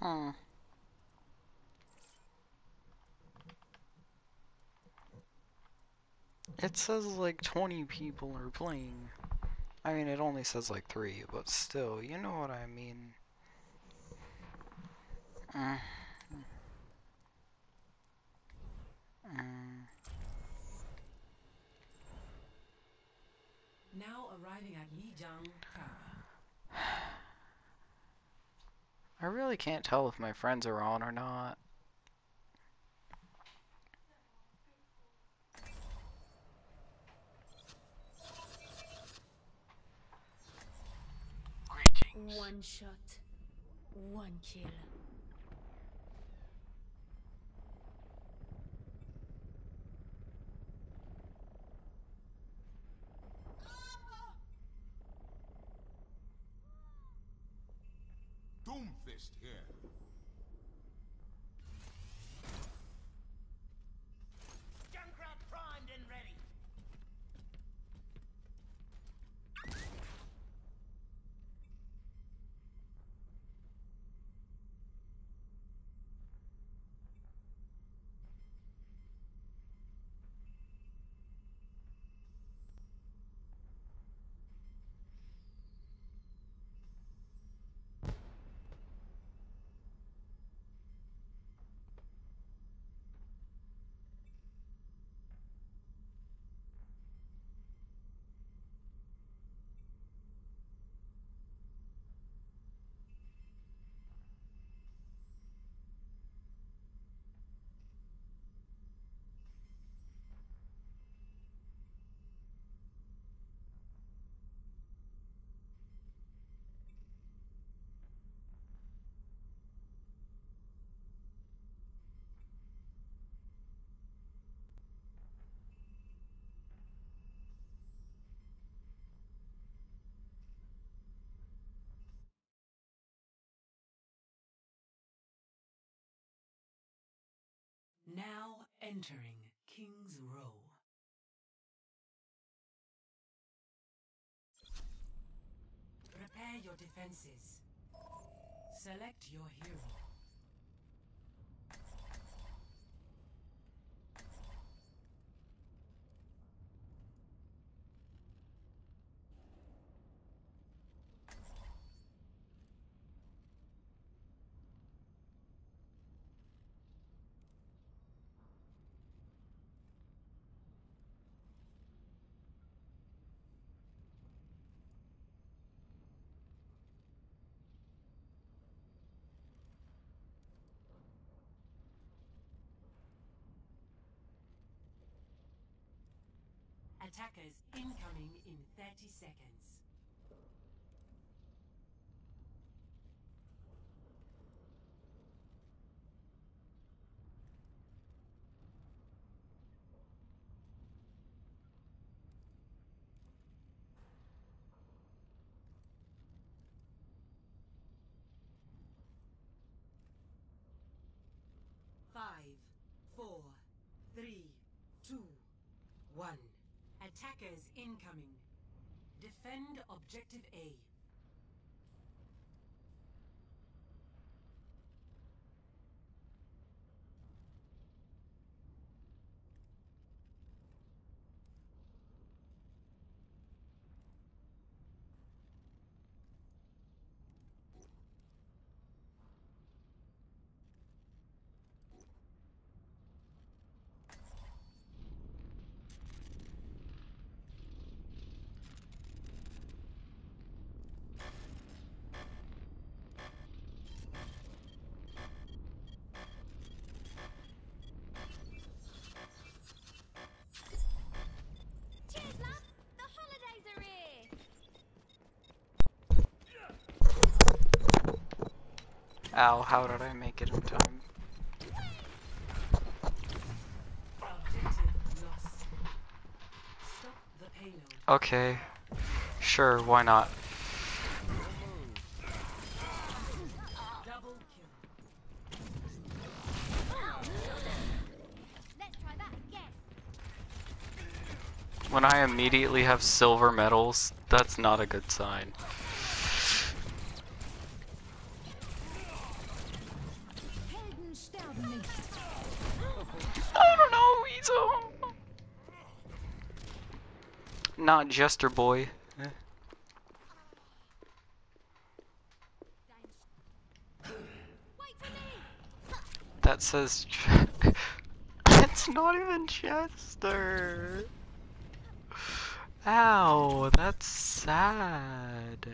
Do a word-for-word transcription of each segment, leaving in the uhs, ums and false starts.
Hmm. It says like twenty people are playing. I mean, it only says like three, but still, you know what I mean. Mm. Mm. Now arriving at Lijiang Tower. I really can't tell if my friends are on or not. One shot, one kill. Doomfist here. Junkrat primed and ready. Now entering King's Row. Prepare your defenses. Select your hero. Attackers incoming in thirty seconds. Five, four, three, two, one. Attackers incoming. Defend objective A. Cheers, love! The holidays are here! Ow, how did I make it in time? Objective lost. Stop the payload. Okay. Sure, why not? Double kill. Let's try that again. When I immediately have silver medals, that's not a good sign. Not Jester Boy. Eh. Wait for me! That says it's not even Chester. Ow, that's sad.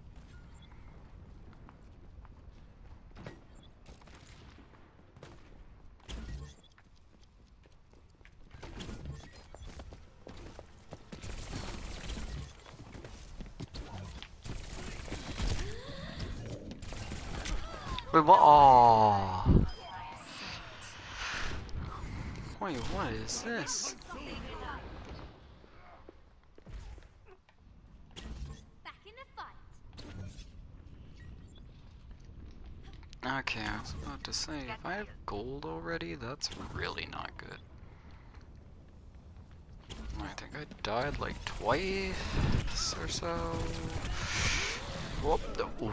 Wait, what? Oh. Wait, what is this? Back in the fight. Okay, I was about to say, if I have gold already, that's really not good. I think I died like twice or so. Whoop. The, ooh.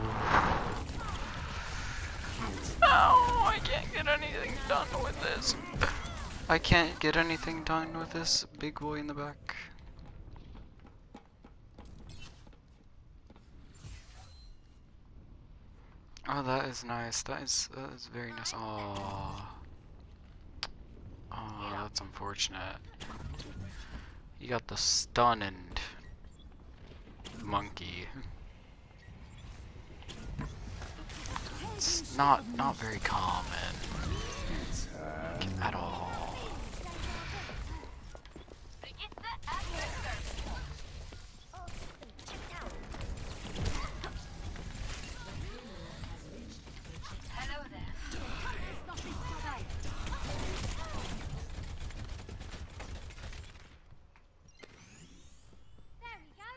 No, I can't get anything done with this. I can't get anything done with this big boy in the back. Oh, that is nice. That is that is very nice. Oh, oh, that's unfortunate. You got the stun and monkey. It's not not very common at all. There we go.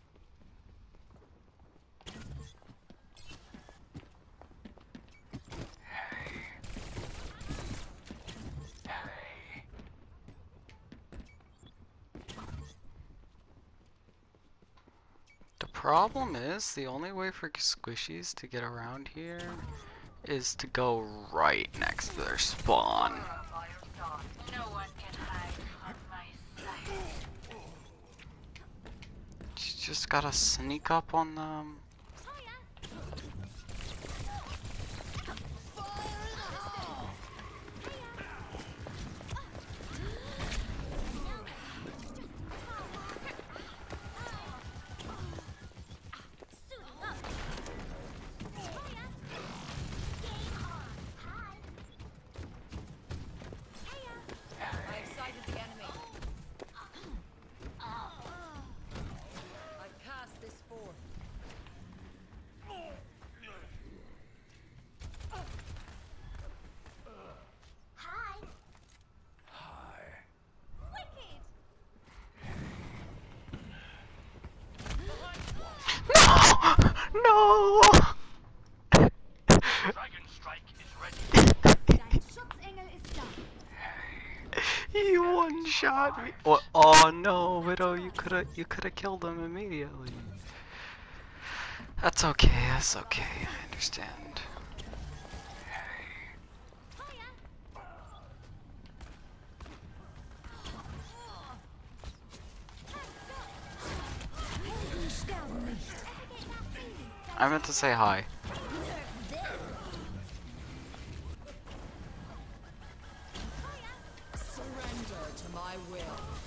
The problem is, the only way for squishies to get around here is to go right next to their spawn. No one can hide from my sight. You just gotta sneak up on them. I've sighted the enemy. I've cast this forth. Hi. Hi. Wicked. No! Dragon Strike is ready. Dein Schutzengel ist da. He one shot me. What? Oh no, Widow! You could have you could have killed him immediately. That's okay. That's okay. I understand. I meant to say hi. Surrender to my will.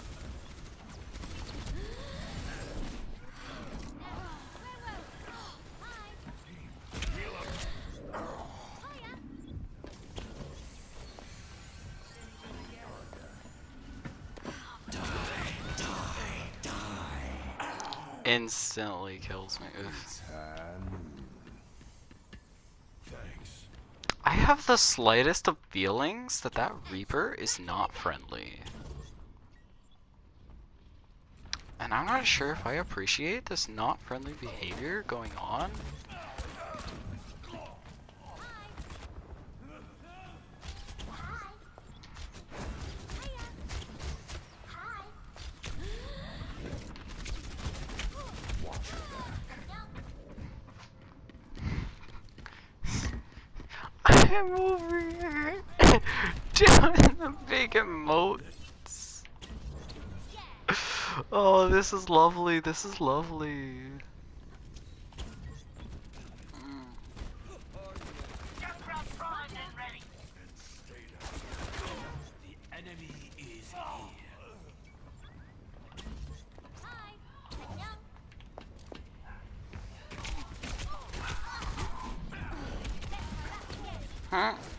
Instantly kills me. Oof. Thanks. I have the slightest of feelings that that Reaper is not friendly. And I'm not sure if I appreciate this not friendly behavior going on. I'm over here doing the big emotes. Oh, this is lovely. This is lovely. Mm. Jump from front and ready. The enemy is here. Hi. Young. Huh?